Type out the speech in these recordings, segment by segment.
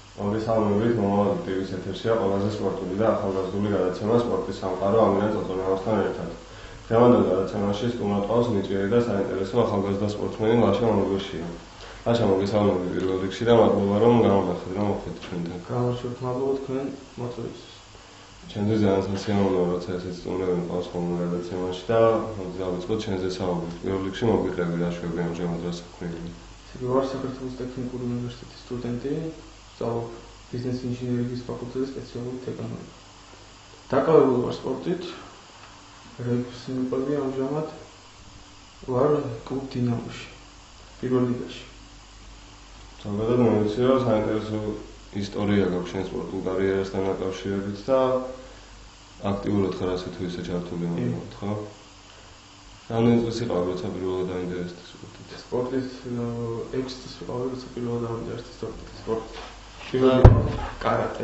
მოგესალმებით, მომავალი ტივის ეთერშია ყველაზე სპორტული და ახალგაზრდული გადაცემა სპორტის სამყარო ამირან წოწონავასთან ერთად. დღევანდელ გადაცემაში სტუმრად ყავს ნიჭიერი და საინტერესო ახალგაზრდა სპორტსმენი ლაშა მოგოშია. ლაშა, მოგესალმებით პირველ რიგში და მადლობა რომ გამოგახდით რომ მოხვდით ჩვენთან. გამარჯობთ, მადლობა თქვენ მოწვევისთვის. ჩემთვის ძალიან სასიამოვნოა, როცა ესეც სტუმრები მყავს ხოლმე გადაცემაში და დავიწყოთ ჩვენზე საუბრით. პირველ რიგში მოგიყევი რა შვები ამჟამად რა საქმეა. ვარ საქართველოს ტექნიკური უნივერსიტეტის სტუდენტი, სწავლობ ბიზნეს ინჟინერიის ფაკულტეტზე სპეციალური ტექნოლოგია. დაკავებული ვარ სპორტით, რეგბის მიყვები ამჟამად ვარ კლუბ დინამოში, პირველ ლიგაში. ზოგადად მომეცია რომ საინტერესო ისტორია გაქვს შენ სპორტულ კარიერასთან დაკავშირებით და აქტიურად ხარ ასე თუ ისე ჩართული მომდევნო, ხო? რამდენი წელი იყავი, როცა პირველად დაინტერესდი სპორტით? სპორტით 6 წლის ვიყავი, როცა პირველად დაინტერესდი სპორტით. პირველად კარატე.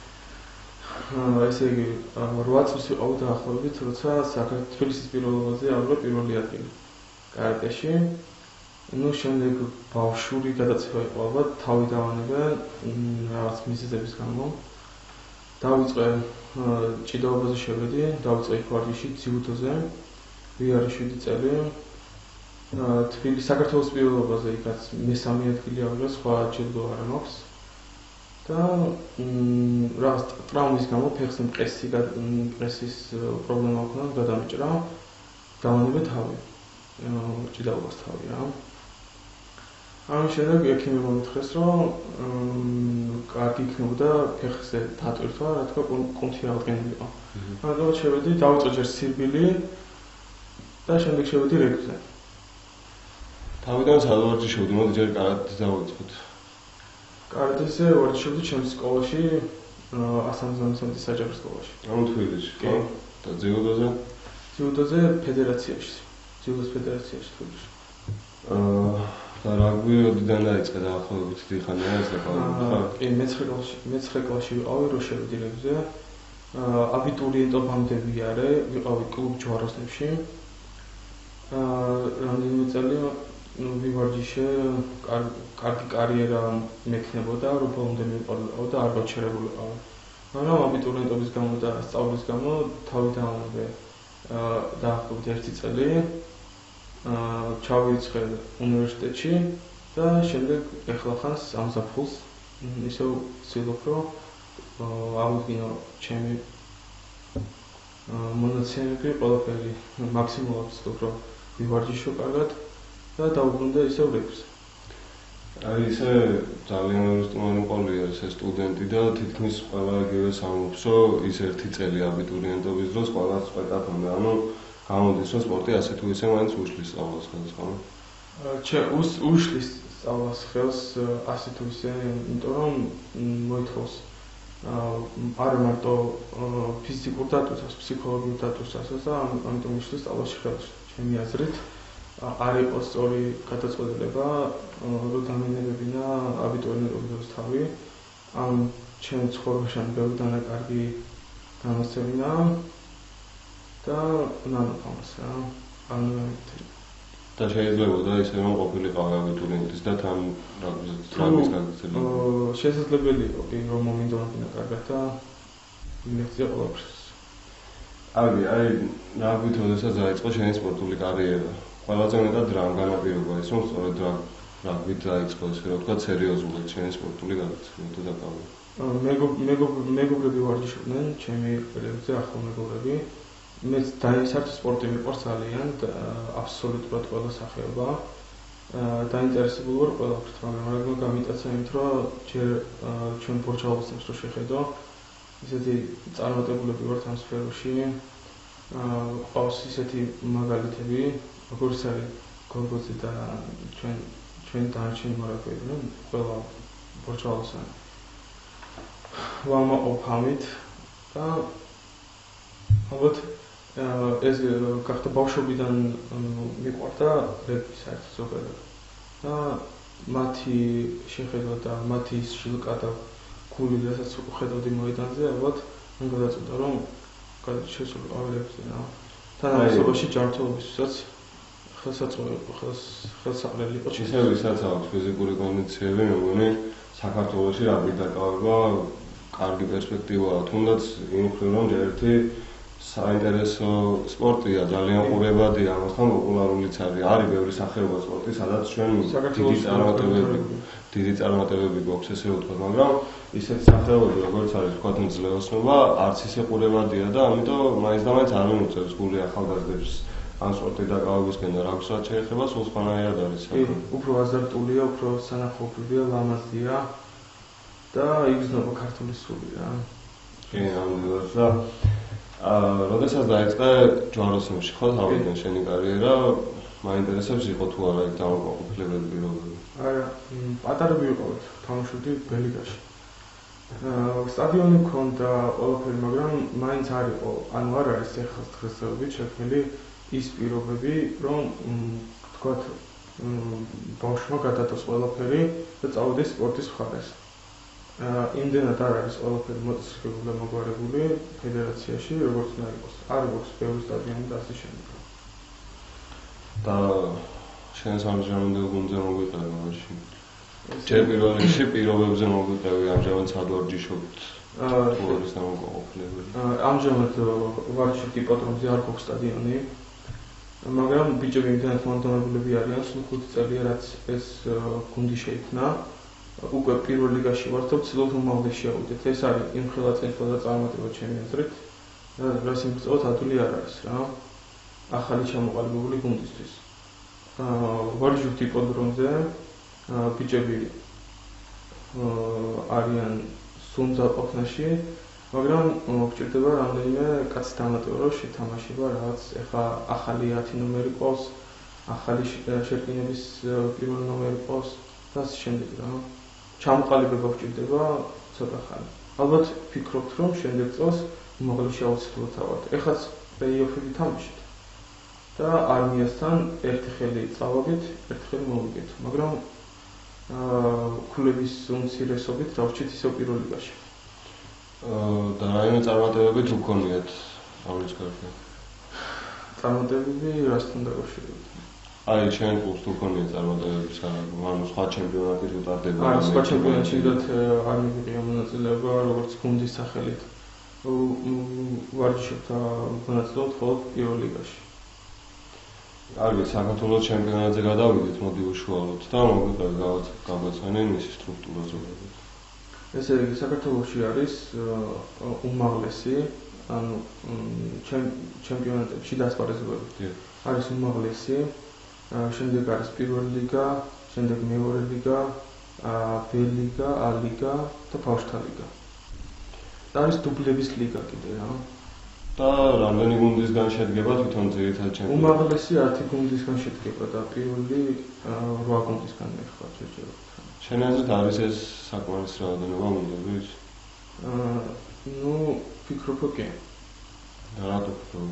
ესე იგი 8 წლის ვიყავი დაახლოებით, როცა საქართველოს პირველობაზე ავიღე პირველი ადგილი კარატეში. შემდეგ ბავშვური გადაცემა იყო ალბათ, თავი დავანებე რაღაც მიზეზების გამო. დავიწყე ჭიდაობაზე შევედი, დავიწყე ვარჯიში ძიუდოზე. ვიარი 7 წელი. თბილისის საქართველოს პირველობაზე იქაც მესამე ადგილი ავიღე, სხვა ჯილდო არ მაქვს. და რაღაც ტრაუმის გამო ფეხზე მყესის პრობლემა ჰქონდა, გადამეჭრა. დავანებე თავი. ჭიდაობას თავი რა. ამის შემდეგ ექიმი მომითხრეს, რომ კარგი იქნებოდა ფეხზე დატვირთვა, რა თქმა უნდა, კუნთი აღდგენილიყო. ამიტომ შევედი, დავიწყე ჯერ სირბილი და შემდეგ შევედი რეგბიზე. თავიდან სად ვარჯიშობდი, მოდი ჯერ კარატეს დავიწყოთ. კარატეზე ვარჯიშობდი ჩემს სკოლაში, 133 საჯარო სკოლაში. ამ თბილისში, ხო? და ძიუდოზე? ძიუდოზე ფედერაციაში, ძიუდოს ფედერაციაში თბილისში. და რაგბი როდიდან დაიწყე დაახლოებით დიხანია ეს დაკავებული ხარ? კი, მე-9 კლასში ვიყავი, რო შევედი რეგბიზე. აბიტურიენტობამდე ვიყავი კლუბ ჯვაროსნებში. რამდენიმე წელი ვივარჯიშე, კარგი კარიერა მექნებოდა, რომ ბოლომდე მიყოლიყო და არ გაჩერებულიყო. მაგრამ აბიტურიენტობის გამო და სწავლის გამო თავი დავანებე დაახლოებით 1 წელი. ჩავირიცხე უნივერსიტეტში და შემდეგ ეხლა ხანს ამზაფხულს ისევ ვცდილობ რომ ავუდგინო ჩემი მონაცემები ყველაფერი მაქსიმალურად ვცდილობ რომ ვივარჯიშო კარგად და დავუბრუნდე ისევ რეგბს. აი ესე ძალიან ბევრი სტუმარი მყოლია ესე სტუდენტი და თითქმის ყველა იგივე ამბობს რომ ის 1 წელი აბიტურიენტობის დროს ყველა სპექტაკლი ჰქონდა, ანუ გამოდის რომ სპორტი ასე თუ ისე მაინც უშლის სწავლას ხელს, ხო? უშლის სწავლას ხელს ასე თუ ისე, იმიტომ რომ მოითხოვს არა მარტო ფიზიკურ დატვირთვას, ფსიქოლოგიურ დატვირთვასაც და ამიტომ უშლის სწავლაში ხელს. ჩემი აზრით არ იყო სწორი გადაწყვეტილება რომ დამენებებინა აბიტურიენტობის თავი. ამ ჩემ ცხოვრებაში ბევრი დანაკარგი გამოსცემინა და ნანოყავს რა. და შეიძლებოდა ისე რომ ყოფილიყავი აბიტურიენტის და თან რაგბის გაგრძელება. შესაძლებელი იყო კი რომ მომინდომებინა კარგად და იმეცია ყველაფერს. აი რაგბით როდესაც დაიწყო შენი სპორტული კარიერა, ყველაზე მეტად რამ განაპირობა ის რომ სწორედ რაგბით დაიწყო ესე რომ ვთქვათ სერიოზულად შენი სპორტული გადაცემა და დაკავება. მეგობრები ვარჯიშობდნენ ჩემი რეგბიზე, ახლო მეგობრები. მეც საერთოდ სპორტი მიყვარს ძალიან და აბსოლუტურად ყველა სახეობა. დაინტერესებული ვარ ყველაფრით, მაგრამ გამიტაცა იმით, რომ ჯერ ჩვენ ბორჩალოსებს რო შეხედო, ისეთი წარმატებულები ვართ ამ სფეროში. ყავს ისეთი მაგალითები, როგორც არის გორგოძე და ჩვენ დანარჩენი მარაკოები, ყველა ბორჩალოსანი. ვამაყობ ამით და ალბათ ეს გახდა ბავშვობიდან მიყვარდა რეგბი საერთოდ ზოგადად. და მათი შეხედვა და მათი შილკა და გული, რასაც ხედავდი მოედანზე, ალბათ მან გადაწყვიტა რომ შესულიყო რეგბიზე რა. თანამედროვეობაში ჯანმრთელობისთვისაც ხელსაყრელი იყო. ისე ვისაც აქვს ფიზიკური კონდიციები, მე მგონი საქართველოში რაგბი დაკავება კარგი პერსპექტივაა, თუნდაც იმ მხრივ რომ ერთი საინტერესო სპორტია, ძალიან ყურებადია, ამასთან პოპულარულიც არის. არის ბევრი სახეობა სპორტი, სადაც ჩვენ დიდი წარმატებები გვაქვს, ესე ვთქვათ, მაგრამ ისეთი სახეობები, როგორც არის ვთქვათ, მძლეოსნობა, არც ისე ყურებადია და ამიტომ მაინც და მაინც არ მიუწევს გული ახალგაზრდებს ამ სპორტი დაკავებისკენ და რაც შეეხება, სულ სხვანაირად არის. უფრო აზარტულია, უფრო სანახაობრივია, ლამაზია და იგრძნობა ქართული სული რა. კი, ამბობს და როდესაც დაიწყე ჯვაროსნებში ხო თავიდან შენი კარიერა, მაინტერესებს იყო თუ არა იქ დამოკიდებულებული პირობები? არა, პატარები ვიყავით, თამაშობდი ბელიგაში. სტადიონი მქონდა ყველაფერი, მაგრამ მაინც არ იყო, ანუ არ არის ეხლა დღესდღეობით შექმნილი ის პირობები, რომ თქვათ ბავშვმა გადადოს ყველაფერი და წავიდეს სპორტის მხარეს. იმდენად არ არის ყველაფერი მოწესრიგებული და მოგვარებული ფედერაციაში, როგორც უნდა იყოს. არ გვაქვს ბევრი სტადიონი და ასე შემდეგ. და შენ სამჟამამდე გუნდზე მოგვიყევი მაშინ. ჯერ პირველ რიგში პირობებზე მოგვიყევი, ამჟამად სად ვარჯიშობთ? თუ არის დამოკიდებულებული? ამჟამად ვარჯიშობ იპოდრომზე, არ გვაქვს სტადიონი. მაგრამ ბიჭები იმდენად მომდევნებულები არიან, სულ 5 წელია რაც ეს გუნდი შეიქმნა. უკვე პირველ ლიგაში ვართ და ვცდილობთ უმაღლეს შევიდეთ. ეს არის იმ ხელაწინსა და წარმატება ჩემი აზრით. რაც იმწოდ ადვილი არ არის რა. ახალი ჩამოყალიბებული გუნდისთვის. ვარჯიშობთ იპოდრომზე, ბიჭები არიან სუნძაყოფნაში, მაგრამ გვჭირდება რამდენიმე კაცი დამატება, რომ შეთამაშება რაღაც ეხლა ახალი 10 ნომერი ყავს, ახალი შერკინების პირველი ნომერი ყავს და ასე შემდეგ რა. ჩამოყალიბება გვჭირდება ცოტა ხანი. ალბათ ვფიქრობთ, რომ შემდეგ წელს უმაღლესში აუცილებლად ავართ. ეხლაც პლეი-ოფები თამაშობთ და არმიასთან ერთი ხელი წავაგეთ, ერთი ხელი მოვიგეთ, მაგრამ კლუბის უმცირესობით დავრჩით ისევ პირველ ლიგაში. და რაიმე წარმატებები თუ გქონიათ ამის გარდა? წარმატებები რასთან დაკავშირებით? აი, ჩვენ კლუბს თუ გქონიათ წარმატებები, ანუ სხვა ჩემპიონატის უტარდება? არა, სხვა ჩემპიონატში არ მივიღია მონაწილეობა, როგორც გუნდის სახელით. ვარჯიშობთ და მონაწილეობთ მხოლოდ პირველ ლიგაში. კარგი, საქართველოს ჩემპიონატზე გადავიდეთ, მოდი უშუალოდ და მოგვიყევი გავაცანე მისი სტრუქტურა ზოგადად. ესე იგი, საქართველოში არის უმაღლესი, ანუ ჩემპიონატებში დასპარეზობები. არის უმაღლესი, შემდეგ არის პირველი ლიგა, შემდეგ მეორე ლიგა, ბ-ლიგა, ა-ლიგა და ბავშვთა ლიგა. და არის დუბლების ლიგა კიდე რა. და რამდენი გუნდისგან შედგება თვითონ ძირითად ჩემპიონატი? უმაღლესი 10 გუნდისგან შედგება და პირველი 8 გუნდისგან ეხლა შეჯეროთ. შენ აზრით არის ეს საკმარისი რაოდენობა გუნდების? ნუ ვფიქრობ, კი. რატო ვფიქრობ?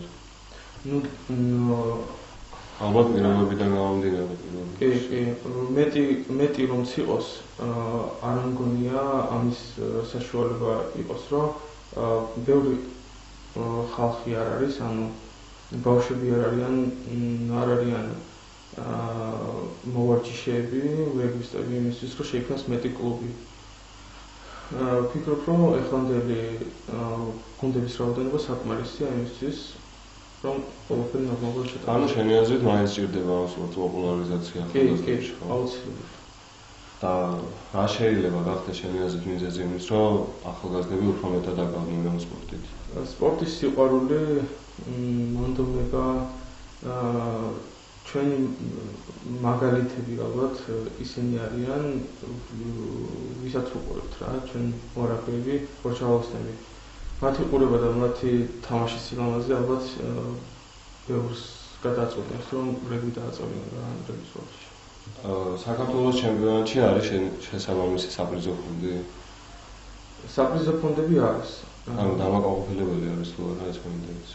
ალბათ პირობებიდან გამომდინარე კი, მეტი რომც იყოს, არ მგონია ამის საშუალება იყოს, რომ ბევრი ხალხი არ არის, ანუ ბავშვები არ არიან მოვარჯიშეები, ვერგისტები იმისთვის, რომ შეიქმნას მეტი კლუბი. ვფიქრობ, რომ ეხლანდელი გუნდების რაოდენობა საკმარისია იმისთვის, რომ ყველაფერი ნორმალურად შეტანილიყო. ანუ შენი აზრით მაინც სჭირდება ამ სპორტის პოპულარიზაცია ახალგაზრდებში? კი, აუცილებლად. და რა შეიძლება გახდეს შენი აზრით მიზეზი იმის, რომ ახალგაზრდები უფრო მეტად დაკავდნენ ამ სპორტით? სპორტის სიყვარული, მონდომება, ჩვენი მაგალითები ალბათ ისინი არიან, ვისაც ვუყურებთ რა, ჩვენ მორაგბეები, ორჩალოსნები. მათი ყურება და მათი თამაშის სილამაზე ალბათ ბევრს გადაწყვეტს, რომ რეგბი დააწევინა რა რეგბის ვარჯიში. საქართველოს ჩემპიონატში არის შესაბამისი საპრიზო ფონდი? საპრიზო ფონდები არის. ანუ დამაკავშირებელი არის თუ არა ეს ფონდები?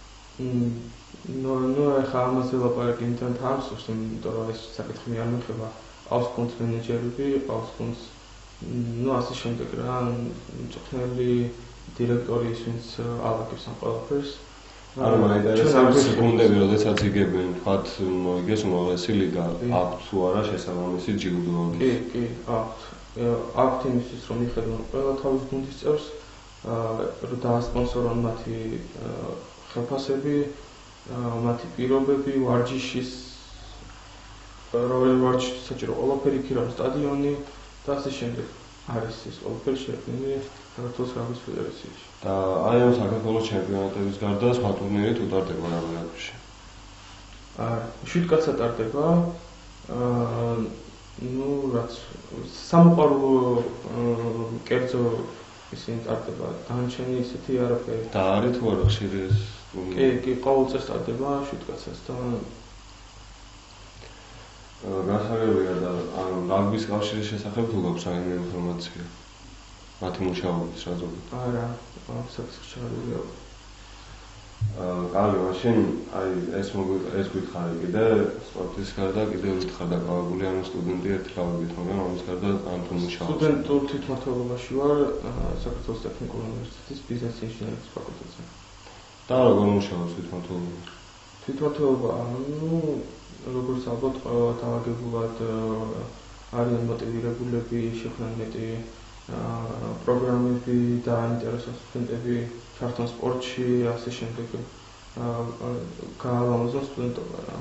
ნუ ეხლა ამაზე ლაპარაკი იმთან თამსობს, იმიტომ რომ ეს საკითხი არ მეხება. ყავს გუნდს მენეჯერები, ყავს გუნდს ასე შემდეგ რა, მწვრთნელი დირექტორის, ვინც ალაგებს ამ ყველაფერს. ანუ მაინტერესებს გუნდები, როდესაც იგებენ, თქვათ, მოიგეს უმაღლესი ლიგა, აქვთ თუ არა შესაბამისი ჯილდო? კი, აქვთ. აქვთ იმისთვის, რომ მიხედონ ყველა თავის გუნდის წევრს, რომ დაასპონსორონ მათი ხელფასები, მათი პირობები, ვარჯიშის საჭირო ყველაფერი, იქ რომ სტადიონი და ასე შემდეგ. არის ეს ყველაფერი შექმნილი საქართველოს რაგბის ფედერაციაში. და აი ამ საქართველოს ჩემპიონატების გარდა სხვა ტურნირით უტარდება რაგბიში. 7 კაცად ტარდება. ну, რაც სამოყვარულო კერძო ისინი ტარდება, დანარჩენი ისეთი არაფერი. და არის თუ არა ხშირი ეს ტურნირი? კი, ყოველ წელს ტარდება 7 კაცას და გასაგებია და ამ რაგბის კავშირის შესახებ თუ გაქვს რაიმე ინფორმაცია? მათი მუშაობის რაზმობით? არა, საფრთხეშია. კარგი, მაშინ აი ეს გითხარი კიდე სპორტის გარდა კიდევ ვითხარ დაკავებული ამ სტუდენტი ერთი გავიგეთ, მაგრამ ამის გარდა ამ თუ მუშაობს. სტუდენტურ თვითმმართველობაში ვარ საქართველოს ტექნიკური უნივერსიტეტის ბიზნეს ინჟინერიის ფაკულტეტზე. და როგორ მუშაობს თვითმმართველობა? თვითმმართველობა, ну, როგორც ალბათ ყველა დააგებულად არიან მოტივირებულები, შექმნან მეტი პროგრამები და აინტერესებს სტუდენტები ჩართონ სპორტში, ასე შემდეგ გაალამაზონ სტუდენტობა რა.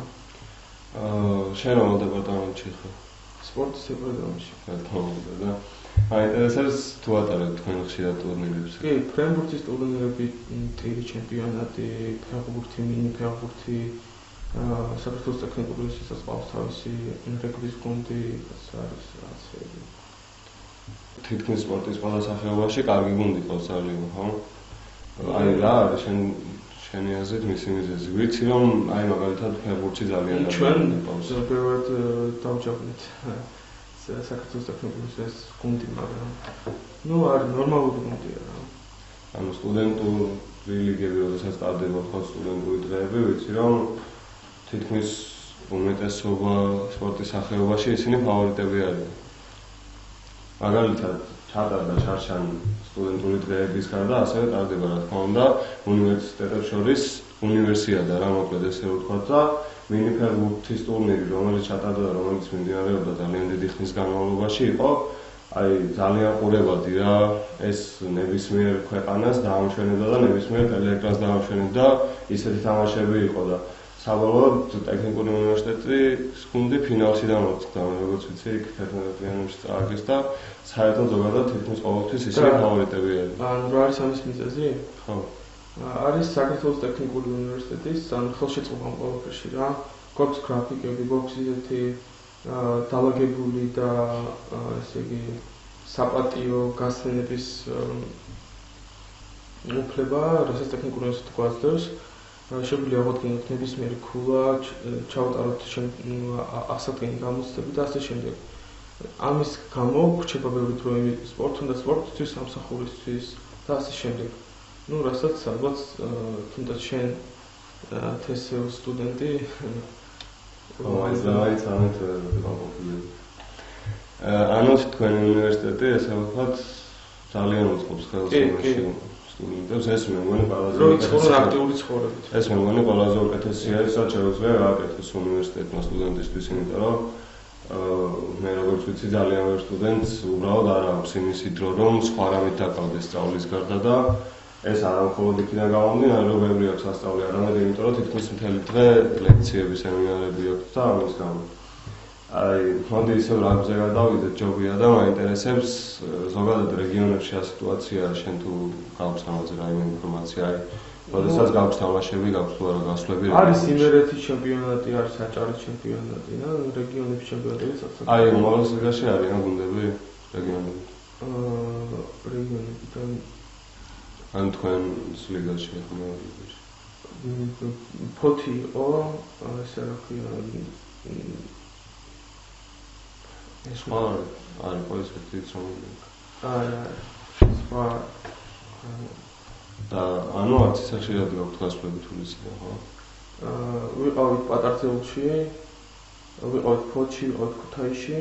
შენ რომელ დეპარტამენტში ხარ? სპორტის დეპარტამენტში. და აინტერესებს თუ ატარებთ თქვენ ხშირად ტურნირებს? კი, ფრენბურთის ტურნირები, ტირი ჩემპიონატი, ფეხბურთი, მინი ფეხბურთი, საქართველოს ტექნიკური უნივერსიტეტის ყავს თავისი რეგბის გუნდი, არის ასე. თითქმის სპორტის ყველა სახეობაში კარგი გუნდი ყავს ძალიან, ხო? აი რა არის შენი აზრით მისი მიზეზი? ვიცი რომ აი მაგალითად ფეხბურთში ძალიან ჩვენ პირველად დავჯავნით საქართველოს ტექნიკური უნივერსიტეტის გუნდი, მაგრამ ну არის ნორმალური გუნდია რა. ანუ სტუდენტური ლიგები როდესაც ტარდება ხო სტუდენტური დღეები, ვიცი რომ თითქმის უმეტესობა სპორტის სახეობაში ისინი ფავორიტები არიან. მაგალითად ჩატარდა შარშან სტუდენტური დღეების გარდა ასევე ტარდება რა თქმა უნდა უნივერსიტეტებს შორის უნივერსიადა რა მოკლედ ესე ვთქვათ და მინი ფეხბურთის ტურნირი რომელიც ჩატარდა და რომელიც მიმდინარეობდა ძალიან დიდი ხნის განმავლობაში იყო აი ძალიან ყურებადი რა ეს ნებისმიერ ქვეყანას დაამშვენებდა და ნებისმიერ ტელეეკრანს დაამშვენებდა ისეთი თამაშები იყო და საბოლოოდ ტექნიკური უნივერსიტეტის გუნდი ფინალში დამარცხდა, როგორც ვიცი, იქ 11-იანებში წააგეს და საერთოდ ზოგადად თითქმის ყოველთვის ისინი ფავორიტები არიან. ანუ რა არის ამის მიზეზი? ხო. არის საქართველოს ტექნიკური უნივერსიტეტის ხელშეწყობა ყველაფერში რა. გვაქვს გრაფიკები, გვაქვს ისეთი დაალაგებული და ესე იგი საპატიო გასვენების უფლება, რასაც ტექნიკური უნივერსიტეტი გვაძლევს. შეგვიძლია აღოდგინოთ ნებისმიერი ქულა, ჩავატაროთ ასაკენი გამოცდები და ასე შემდეგ. ამის გამო გვრჩება ბევრი დრო სპორტთან და სპორტისთვის, სამსახურისთვის და ასე შემდეგ. ну, რასაც ალბათ თუნდაც შენ TSU სტუდენტი აი ძალიან დაყოფილი. ანუ თქვენი უნივერსიტეტი ესე ვთქვათ ძალიან უწყობს ხელს იმაში სტუდენტებს ეს მე მგონი ყველაზე აქტიური ცხოვრებით. ეს მე მგონი ყველაზე უკეთესია ისაც შეუძლია გააკეთოს უნივერსიტეტმა სტუდენტისთვის, იმიტომ რომ მე როგორც ვიცი ძალიან ბევრ სტუდენტს უბრალოდ არ აქვს იმისი დრო რომ სხვა რამით დაკავდეს სწავლის გარდა და ეს არა მხოლოდ იქიდან გამომდინარე რომ ბევრი აქვს ასწავლი, არამედ იმიტომ რომ თითქმის მთელი დღე ლექციები, სემინარები აქვს და ამის გამო. აი, მოდი ისევ რაგბზე გადავიდეთ, ჯობია და მაინტერესებს ზოგადად რეგიონებში რა სიტუაციაა, შენ თუ გაქვს ამაზე რაიმე ინფორმაცია, აი, როდესაც გაქვს თამაშები, გაქვს თუ არა გასვლები? არის იმერეთის ჩემპიონატი, არის აჭარის ჩემპიონატი და რეგიონების ჩემპიონატებიც აქვს. აი, უმაღლეს ლიგაში არიან გუნდები რეგიონებში? რეგიონებიდან ან თქვენს ლიგაში ხომ არის? ფოთი იყო, ესე რა ქვია, სხვა არის ყოველთვის ცნობილი. არა, სხვა და ანუ არც ისე ხშირად გაქვთ გასვლები თბილისიდან, ხო? ვიყავით პატარცეულში, ვიყავით ფოთში, ვიყავით ქუთაისში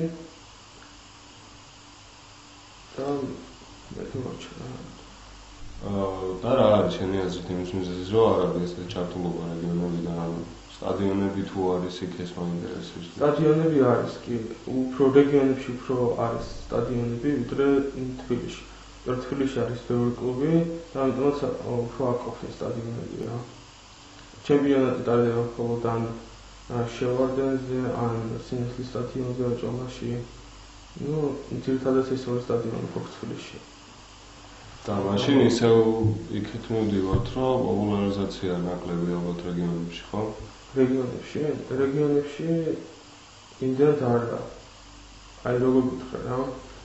და მე თვითონ და რა არის შენი აზრით იმის მიზეზი, რომ არ არის ესეთი ჩართულობა რეგიონებიდან, ანუ სტადიონები თუ არის იქ ეს მაინტერესებს. სტადიონები არის კი, უფრო რეგიონებში უფრო არის სტადიონები ვიდრე თბილისში. თბილისში არის ბევრი კლუბი და ამიტომაც უფრო აკოფენ სტადიონები რა. ჩემპიონატი ტარდება მხოლოდ ან შევარდენზე, ან სინათლის სტადიონზე აჭარაში. Ну, ძირითადად ეს ორი სტადიონი გვაქვს თბილისში. და მაშინ ისევ იქით მივდივართ, რომ პოპულარიზაცია ნაკლები ალბათ რეგიონებში, ხო? რეგიონებში იმდენად არა. აი როგორ ვთქვა რა.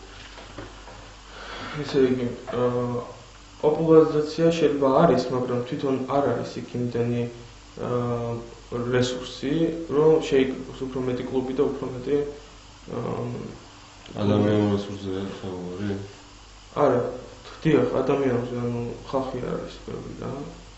ესე იგი, პოპულარიზაცია შეიძლება არის, მაგრამ თვითონ არ არის იქ იმდენი რესურსი, რომ შეიკრიბოს უფრო მეტი კლუბი და უფრო მეტი ადამიანურ რესურსზე საუბარი? არა, დიახ, ადამიანებზე, ანუ ხალხი არ არის ბევრი და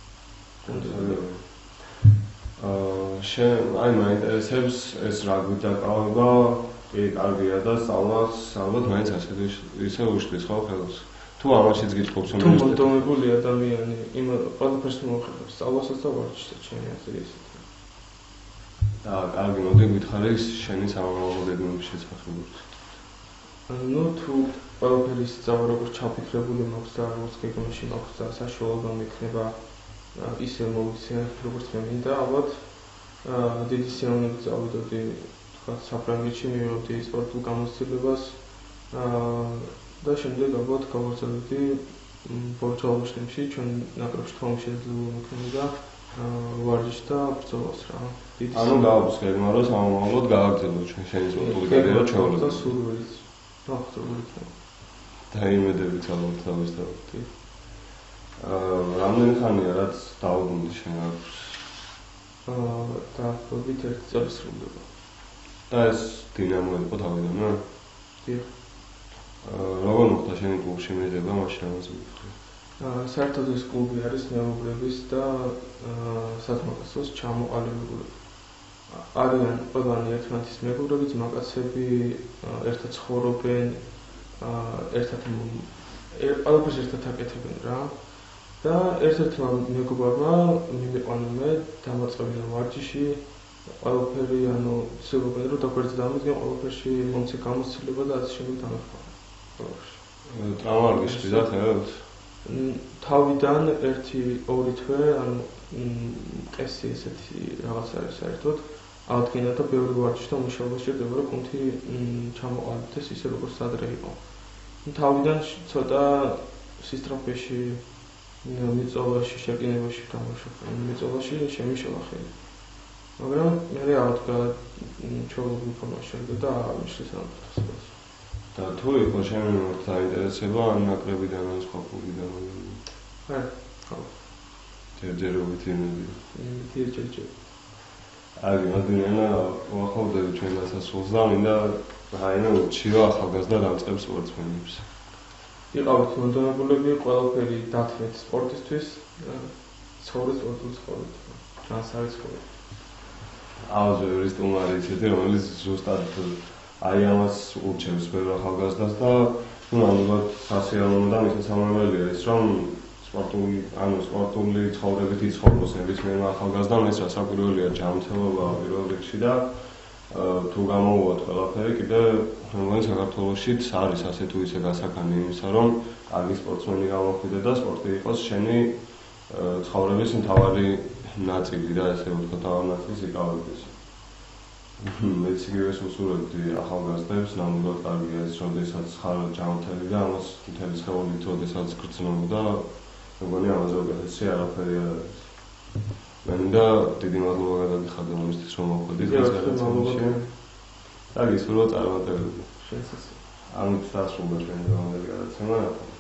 აი მაინტერესებს ეს რა გვიდაკავება, კი კარგია და სწავლას ალბათ მაინც ისე უშლის ხო ხელს. თუ ამაშიც გიწყობს თუ მომდომებული ადამიანი იმ ყველაფერს მოახერხებს, სწავლასაც და ვარჯიშსაც ჩემი აზრით ისეთი. და კარგი, მოდი გითხარი შენი სამომავლო გეგმების შესახებ. Ну, თუ ყველაფერი სწავლა როგორც ჩაფიქრებული მაქვს და როგორც გეგმაში მაქვს და საშუალება მექნება ისე მოვიცე როგორც მე მინდა, ალბათ დიდი სიამოვნებით წავიდოდი თქვა საფრანგეთში, მივიღებდი სპორტულ გამოცდილებას და შემდეგ ალბათ გავაგრძელებდი ბორჩალოშნებში, ჩვენ ნაკრებში თვალ შეძლო მექნება ვარჯიშს და ბრძოლას რა. ანუ გააქვს გეგმა, რომ სამომავლოდ გააგრძელო ჩვენ შენი სპორტული კარიერა ჩვეულებრივ. და სურვილიც. და იმედებით ალბათ დავესწავლდი. რამდენი ხანია რაც დაუბრუნდი შენ აქვს? დაახლოებით 1 წელი სრულდება. და ეს დინამო იყო თავიდანვე? დიახ. როგორ მოხდა შენი კლუბში მიღება მაშინ ამაზე ვიტყვი? საერთოდ ეს კლუბი არის მეუღლების და საქმიანობის ჩამოყალიბებული. არიან ყველანი ერთმანეთის მეგობრები, ძმაკაცები, ერთად ცხოვრობენ, ერთად ყველაფერს ერთად აკეთებენ რა. და ერთ-ერთმა მეგობრმა მიმიყვანა მე დამაწყებინა ვარჯიში, ყველაფერი, ანუ ცდილობენ რომ დაგვერდზე დამოდგენ ყველაფერში მომცე გამოცდილება და ასე შემდეგ დამეხმარა. ტრავმა არ გიშლიდა ხელთ? თავიდან 1-2 თვე, ანუ მყესი ესეთი რაღაც არის საერთოდ. აღდგენა და ბევრი ვარჯიში და მუშაობა შეიძლება რომ კუნთი ჩამოყალიბდეს ისე როგორც ადრე იყო. თავიდან ცოტა სისტრაფეში, მიწოვაში, შეკინებაში გამოვშოხე. მიწოვაში შემიშოლა ხელი. მაგრამ მე აღდგა ჩაუბრუნდი ინფორმაცია და მიშლის ამბავს. და თუ იყო შენ დაინტერესება ან ნაკრებიდან ან სხვა კლუბიდან? ხო. ჯერჯერობით იმედი. ჯერჯერ. აი, მადლენა, ვახავდები ჩვენ დასასრულს და მინდა რაიმე უჩიო ახალგაზრდა დამწყებ სპორტსმენებს. იყავით მონდომებულები, ყველაფერი დათმეთ სპორტისთვის, ცხოვრეთ სპორტულ ცხოვრეთ. ჯანსაღი ცხოვრეთ. აუზო რისტუმარი ისეთი, რომელიც ზუსტად აი ამას ურჩევს ბევრ ახალგაზრდას და ნუ ამბობთ სასიამოვნო და მისასალმებელია ის, რომ სპორტული ცხოვრებით იცხოვროს ნებისმიერმა ახალგაზრდამ, ეს რასაკვირველია ჯანმრთელობა პირველ რიგში და თუ გამოვუვათ ყველაფერი, კიდე რომელიც საქართველოშიც არის ასე თუ ისე გასახანი იმისა, რომ კარგი სპორტსმენი გამოხვიდე და სპორტი იყოს შენი ცხოვრების მთავარი ნაწილი და ესე ვთქვათ, თავარ ნაწილს იკავებდეს. მეც იგივეს უსურვებდი ახალგაზრდებს, ნამდვილად კარგია ეს, როდესაც ხარ ჯანმრთელი და ამას მთელი სხეულით როდესაც გრძნობ და მეგონი ამაზე უკეთესი არაფერი არ არის. მე მინდა დიდი მადლობა გადაგიხადო იმისთვის, რომ მოხვედით ეს გადაცემაში. და გისურვებთ წარმატებები. შენსაც. ამით დასრულდა ჩვენი დღევანდელი გადაცემა.